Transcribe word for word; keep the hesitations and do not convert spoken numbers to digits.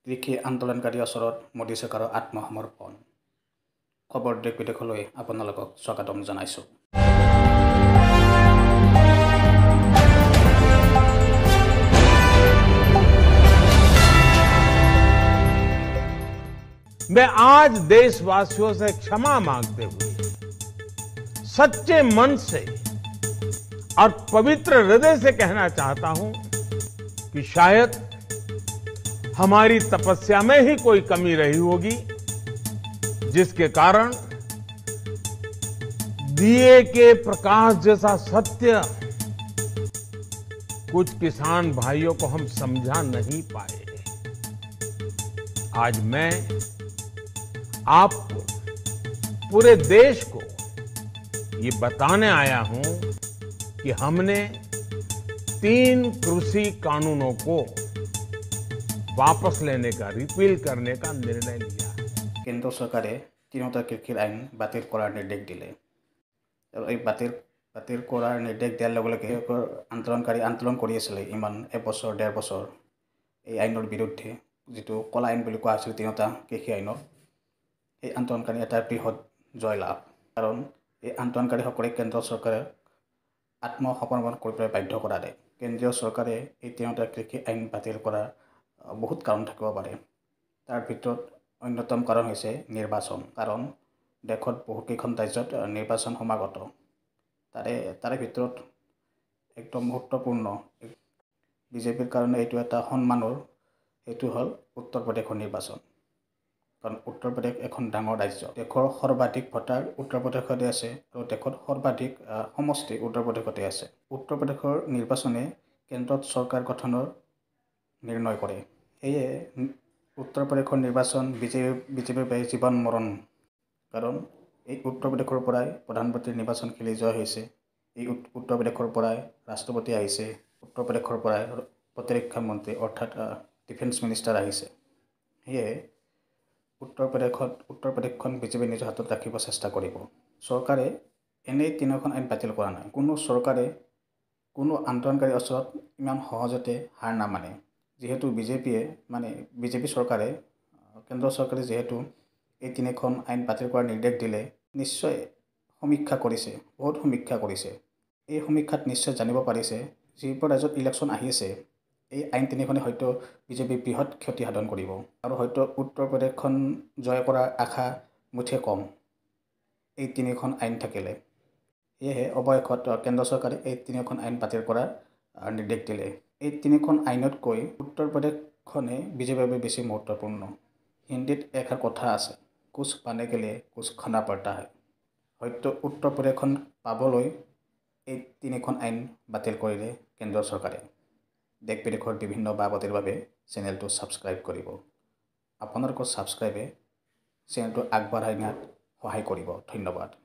কৃষি আন্দোলনকাৰী ওচৰত মোদী চৰকাৰৰ আত্মসমৰ্পণ খবৰ দেশ বিদেশলৈ আপোনালোকক স্বাগতম জনাইছোঁ। मैं आज देशवासियों से क्षमा मांगते हुए सच्चे मन से और पवित्र हृदय से कहना चाहता हूं कि शायद हमारी तपस्या में ही कोई कमी रही होगी, जिसके कारण दिए के प्रकाश जैसा सत्य कुछ किसान भाइयों को हम समझा नहीं पाए। आज मैं आपको, पूरे देश को ये बताने आया हूं कि हमने तीन कृषि कानूनों को वापस लेने का, रिपील करने का निर्णय लिया। केंद्र सरकारे तीनोटा कृषि आईन बातिल करार निर्देश दिले। बातिल बातिल करार निर्देश दियार लगे लगे आंदोलनकारी आंदोलन कर इमान এবছৰ डेढ़ बছर এই আইনৰ বিৰুদ্ধে যিটো কলা আইন বুলি কোৱা হৈছিল তিনিটা কৃষি আইনৰ এই আন্দোলনকাৰী এটা বৃহৎ জয়লাভ। কাৰণ এই আন্দোলনকাৰীসকলে কেন্দ্ৰ চৰকাৰে আত্মসমৰ্পণ কৰিবলৈ বাধ্য কৰালে। কেন্দ্ৰীয় চৰকাৰে এই তিনিটা কৃষি আইন বাতিল কৰাৰ বহুত কাৰণ থাকিব পাৰে। তাৰ ভিতৰত অন্যতম কাৰণ হৈছে নিৰ্বাচন। কাৰণ দেশত বহুকেইখন ৰাজ্যত নিৰ্বাচন সমাগত। তাৰে তাৰে ভিতৰত একদম গুৰুত্বপূৰ্ণ বিজেপিৰ কাৰণে এইটো এটা সন্মানৰ, এইটো হ'ল উত্তৰ প্ৰদেশৰ নিৰ্বাচন। কাৰণ উত্তৰ প্ৰদেশ এখন ডাঙৰ ৰাজ্য। দেশৰ সৰ্বাধিক ভোটাৰ উত্তৰ প্ৰদেশতে আছে আৰু দেশৰ সৰ্বাধিক সমষ্টি উত্তৰ প্ৰদেশতে আছে। উত্তৰ প্ৰদেশৰ নিৰ্বাচনে কেন্দ্ৰত চৰকাৰ গঠনৰ নিৰ্ণয় কৰে। সেয়ে উত্তৰ প্ৰদেশৰ নিৰ্বাচন বিজেপি বিজেপিৰ বাবে জীৱন মৰণ। কাৰণ এই উত্তৰ প্ৰদেশৰ পৰাই প্ৰধানমন্ত্ৰীৰ নিৰ্বাচন খেলি জয় হৈছে। এই উত্তৰ প্ৰদেশৰ পৰাই ৰাষ্ট্ৰপতি আহিছে। উত্তৰ প্ৰদেশৰ পৰাই প্ৰতিৰক্ষা মন্ত্ৰী অৰ্থাৎ ডিফেন্স মিনিষ্টাৰ আহিছে। সেয়ে উত্তৰ প্ৰদেশত উত্তৰ প্ৰদেশখন বিজেপি নিজৰ হাতত ৰাখিব চেষ্টা কৰিব। চৰকাৰে এনেই তিনিখন আইন বাতিল কৰা নাই। কোনো চৰকাৰে কোনো আন্দোলনকাৰীৰ ওচৰত ইমান সহজতে হাৰ নামানে। যিহেতু বিজেপিয়ে মানে বিজেপি চৰকাৰে কেন্দ্ৰ চৰকাৰে যিহেতু এই তিনিখন আইন বাতিল কৰাৰ নিৰ্দেশ দিলে, নিশ্চয় সমীক্ষা কৰিছে, বহুত সমীক্ষা কৰিছে। এই সমীক্ষাত নিশ্চয় জানিব পাৰিছে যিবোৰ ৰাজ্যত ইলেকশ্যন আহি আছে এই আইন তিনিখনে হয়তো বিজেপি বৃহৎ ক্ষতি সাধন কৰিব আৰু হয়তো উত্তৰ প্ৰদেশখন জয় কৰাৰ আশা মুঠে কম এই তিনিখন আইন থাকিলে। সেয়েহে অৱশেষত কেন্দ্ৰ চৰকাৰে এই তিনিখন আইন বাতিল কৰাৰ নিৰ্দেশ দিলে। এই তিনিখন আইনতকৈ উত্তৰ প্ৰদেশখনে বিজেপিৰ বাবে বেছি গুৰুত্বপূৰ্ণ। হিন্দীত এষাৰ কথা আছে, কুছ পানে কে লিয়ে কুছ খনা পড়তা হে। হয়তো উত্তৰ প্ৰদেশখন পাবলৈ এই তিনিখন আইন বাতিল কৰিলে কেন্দ্ৰ চৰকাৰে। দেশ বিদেশৰ বিভিন্ন বা বাতৰিৰ বাবে চেনেলটো ছাবস্ক্ৰাইব কৰিব। আপোনালোকৰ ছাবস্ক্ৰাইবে চেনেলটো আগবঢ়াই নিয়াত সহায় কৰিব। ধন্যবাদ।